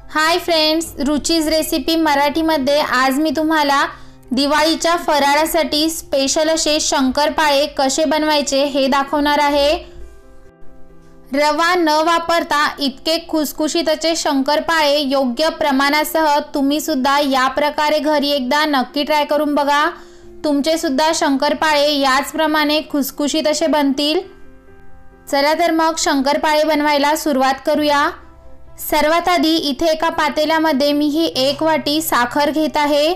Hi friends, रुचीज recipe मराठीमध्ये आज मी तुम्हाला दिवाळीच्या फराळासाठी स्पेशल असे शंकरपाळे कसे बनवायचे हे दाखवणार आहे। रवा न वापरता इतके खुसखुशीत असे शंकरपाळे योग्य प्रमाणासह तुम्ही सुद्धा या प्रकारे घरी एकदा नक्की ट्राय करून बघा। तुमचे सुद्धा शंकरपाळे याच प्रमाणे खुसखुशीत असे बनतील। चला तर मग शंकरपाळे बनवायला सुरुवात करूया। सर्वात आधी इथे एका पातेल्यामध्ये मी ही 1 वाटी साखर घेत आहे।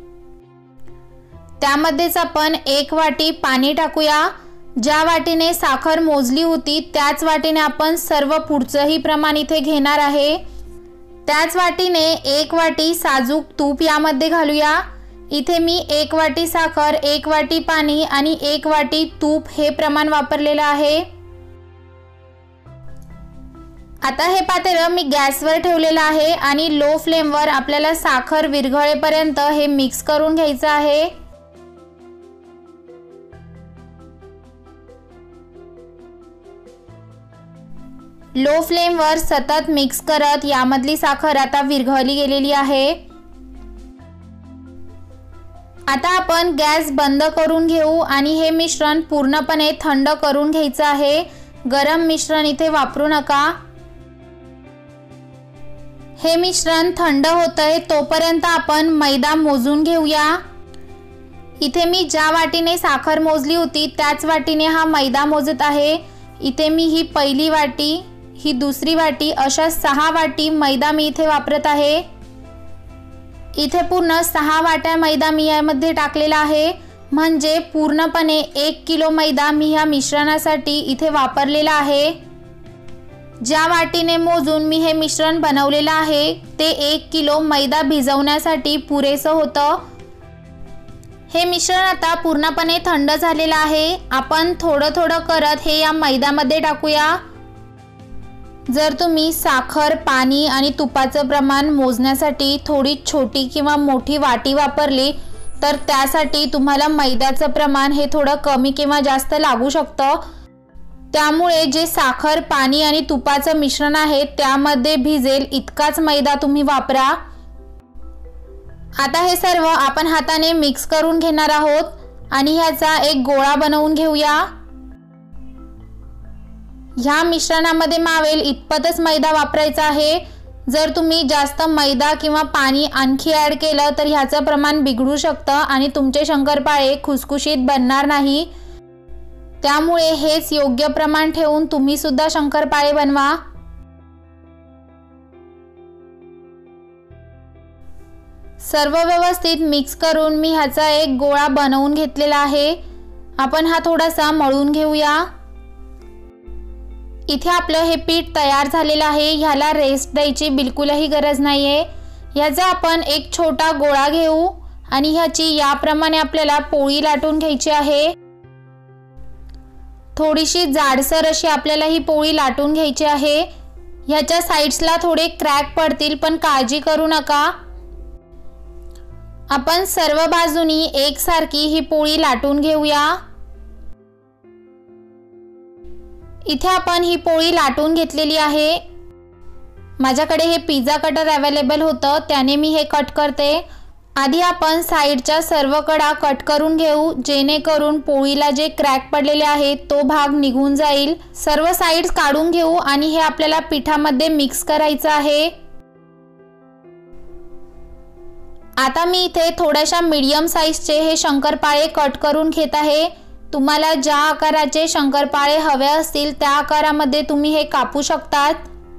त्यामध्येच आपण 1 वाटी पाणी टाकूया। ज्या वाटीने साखर मोजली होती त्याच वाटीने आपण सर्व पुढचंही प्रमाण इथे घेणार आहे। त्याच वाटीने 1 वाटी साजूक तूप यामध्ये घालूया। इथे मी 1 वाटी साखर, 1 वाटी पाणी आणि 1 वाटी तूप हे प्रमाण वापरलेलं आहे। आता हे पातेलं मी गॅसवर ठेवलेलं आहे आणि लो फ्लेमवर आपल्याला साखर विरघळेपर्यंत हे मिक्स करून घ्यायचं आहे। लो फ्लेमवर सतत मिक्स करत यामधली साखर आता विरघळली गेलेली आहे। आता आपण गॅस बंद करून घेऊ आणि हे मिश्रण पूर्णपणे थंड करून घ्यायचं आहे। गरम मिश्रण इथे वापरू नका। हे मिश्रण थंड होतंय तोपर्यंत आपण मैदा मोजून घेऊया। इथे मी ज्या वाटीने साखर मोजली होती त्याच वाटीने हा मैदा मोजत आहे। इथे मी ही पहिली वाटी, ही दुसरी वाटी अशा 6 वाटी मैदा मी इथे वापरत आहे। इथे पूर्ण 6 वाट्या मैदा मी यामध्ये टाकलेला आहे, म्हणजे पूर्णपणे 1 किलो मैदा मी ह्या मिश्रणासाठी इथे वापरलेला आहे। ज्या वाटीने मोजून मी हे मिश्रण बनवलेलं आहे ते 1 किलो मैदा भिजवण्यासाठी पुरेसं होतं। हे मिश्रण आता पूर्णपणे थंड झालेलं आहे। आपण थोडं थोडं करत हे या मैद्यामध्ये टाकूया। जर तुम्ही साखर, पाणी आणि तुपाचं प्रमाण मोजण्यासाठी थोडी छोटी किंवा मोठी वाटी वापरली तर त्यासाठी तुम्हाला मैद्याचं प्रमाण हे थोडं कमी किंवा जास्त लागू शकतं। त्यामुळे जे साखर, पाणी आणि तुपाचं मिश्रण आहे त्यामध्ये भिजेल इतकाच मैदा तुम्ही वापरा। आता हे सर्व आपण हाताने मिक्स करून घेणार आहोत आणि ह्याचा एक गोळा बनवून घेऊया। ह्या मिश्रणामध्ये मावेल इतपतच मैदा वापरायचा आहे। जर तुम्ही जास्त मैदा किंवा पाणी आणखी ॲड केलं तर ह्याचं प्रमाण बिघडू शकतं आणि तुमचे शंकरपाळे खुसखुशीत बनणार नाही। त्यामुळे हेच योग्य प्रमाण ठेवून तुम्ही सुद्धा शंकरपाळे बनवा। सर्व व्यवस्थित मिक्स करून मी ह्याचा एक गोळा बनवून घेतलेला आहे। आपण हा थोडासा मळून घेऊया। इथे आपलं हे पीठ तयार झालेलं आहे। ह्याला रेस्ट द्यायची बिलकुलही गरज नाहीये। ह्याचा आपण एक छोटा गोळा घेऊ आणि ह्याची याप्रमाणे आपल्याला पोळी लाटून घ्यायची आहे। थोडीशी जाडसर अशी आपल्याला ही पोळी लाटून घ्यायची आहे। ह्याच्या साइड्सला थोडे क्रॅक पडतील पण काळजी करू नका। आपण सर्व बाजूनी एकसारखी ही पोळी लाटून घेऊया। इथे आपण ही पोळी लाटून घेतलेली आहे। माझ्याकडे हे पिझ्झा कटर अवेलेबल होतं त्याने मी हे कट करते। आधी आपण साइडच्या सर्व कडा कट करून घेऊ जेणेकरून पोळीला जे क्रॅक पडलेले आहेत तो भाग निघून जाईल। सर्व साइड्स काढून घेऊ आणि हे आपल्याला पिठामध्ये मिक्स करायचं आहे। आता मी इथे थोड्याशा मीडियम साइजचे हे शंकरपाळे कट करून घेत आहे। तुम्हाला ज्या आकाराचे शंकरपाळे हवे असतील त्या आकारामध्ये तुम्ही हे कापू शकतात।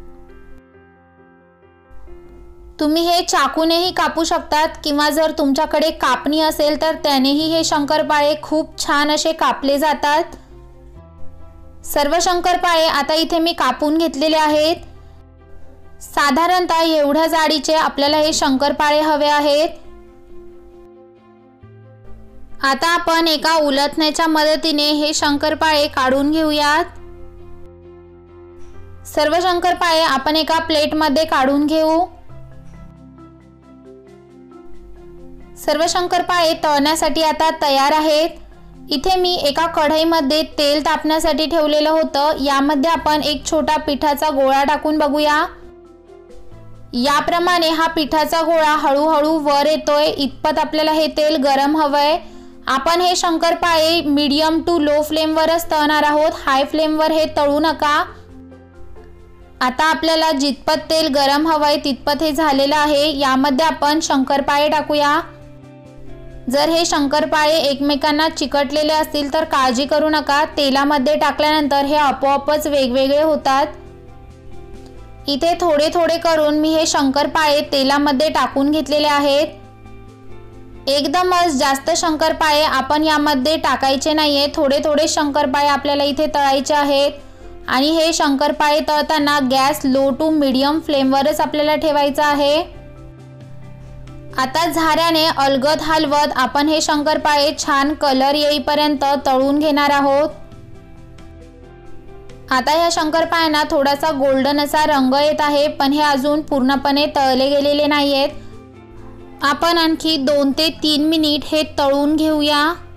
तुम्ही हे चाकूनेही कापू शकतात किंवा जर तुमच्याकडे कापणी असेल तर त्यानेही हे शंकरपाळे खूप छान असे कापले जातात। सर्व शंकरपाळे आता इथे मी कापून घेतलेले आहेत। साधारणतः एवढ्या जाडीचे आपल्याला हे शंकरपाळे हवे आहेत। आता आपण एका उलथण्याच्या मदतीने हे शंकरपाळे काढून घेऊयात। सर्व शंकरपाळे आपण एका प्लेटमध्ये काढून घेऊ। सर्व शंकरपाळे तळण्यासाठी आता तयार आहेत। इथे मी एका कढईमध्ये तेल तापण्यासाठी ठेवलेलं होतं। यामध्ये आपण एक छोटा पिठाचा गोळा टाकून बघूया। याप्रमाणे हा पिठाचा गोळा हळूहळू वर येतोय इतपत आपल्याला हे तेल गरम हवंय। आपण हे शंकरपाळे मीडियम टू लो फ्लेमवरच तळणार आहोत, हाय फ्लेमवर हे तळू नका। आता आपल्याला जितपत तेल गरम हवंय तितपत हे झालेलं आहे। यामध्ये आपण शंकरपाळे टाकूया। जर हे शंकरपाळे एकमेकांना चिकटलेले असतील तर काळजी करू नका, तेलामध्ये टाकल्यानंतर हे आपोआपच वेगवेगळे होतात। इथे थोडे थोडे करून मी हे शंकरपाळे तेलामध्ये टाकून घेतलेले आहेत। एकदमच जास्त शंकरपाळे आपण यामध्ये टाकायचे नाहीये, थोडे थोडे शंकरपाळे आपल्याला इथे तळायचे आहेत आणि हे शंकरपाळे तळताना गॅस लो टू मीडियम फ्लेमवरच आपल्याला ठेवायचा आहे। आता झाऱ्याने अलगद हलवत आपण हे शंकरपाळे छान कलर येईपर्यंत तळून घेणार आहोत। आता या शंकरपाळ्यांना थोडासा गोल्डन असा रंग येत आहे, पण हे अजून पूर्णपणे तळले गेलेले नाहीयेत। आपण आणखी 2 ते 3 मिनिट हे तळून घेऊया।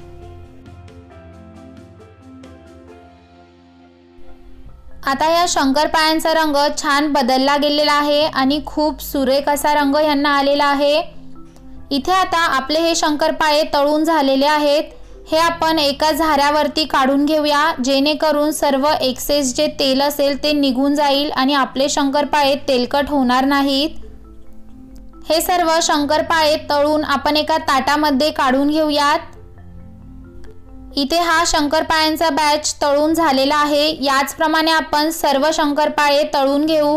आता या शंकरपाळ्यांचा रंग छान बदलला गेलेला आहे आणि खूप सुरेख असा रंग यांना आलेला आहे। इथे आता आपले हे शंकरपाळे तळून झालेले आहेत। हे आपण एका झाऱ्यावरती काढून घेऊया, जेणेकरून सर्व एक्सेस जे तेल असेल ते निघून जाईल आणि आपले शंकरपाळे तेलकट होणार नाहीत। हे सर्व शंकरपाळे तळून आपण एका ताटामध्ये काढून घेऊयात। इथे हा शंकरपाळ्यांचा बॅच तळून झालेला आहे। याचप्रमाणे आपण सर्व शंकरपाळे तळून घेऊ।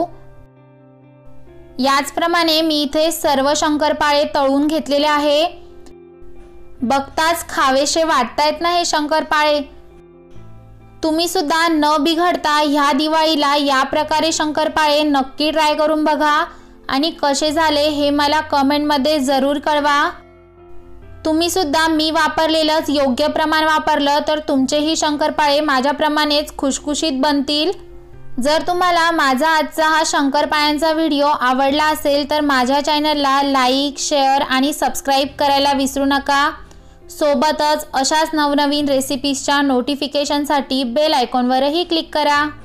याचप्रमाणे मी इथे सर्व शंकरपाळे तळून घेतलेले आहे। बघताच खावेसे वाटतायत ना हे शंकरपाळे। तुम्ही सुद्धा न बिघडता ह्या दिवाळीला या प्रकारे शंकरपाळे नक्की ट्राय करून बघा आणि कसे झाले हे मला कमेंटमध्ये जरूर कळवा। तुम्ही सुद्धा मी वापरलेलंच योग्य प्रमाण वापरलं तर तुमचेही शंकरपाळे माझ्याप्रमाणेच खुशखुशीत बनतील। जर तुम्हाला माझा आजचा हा शंकरपाळ्यांचा व्हिडिओ आवडला असेल तर माझ्या चॅनलला लाईक, शेअर आणि सबस्क्राईब करायला विसरू नका। सोबतच अशाच नवनवीन रेसिपीजच्या नोटिफिकेशनसाठी बेल आयकॉनवरही क्लिक करा।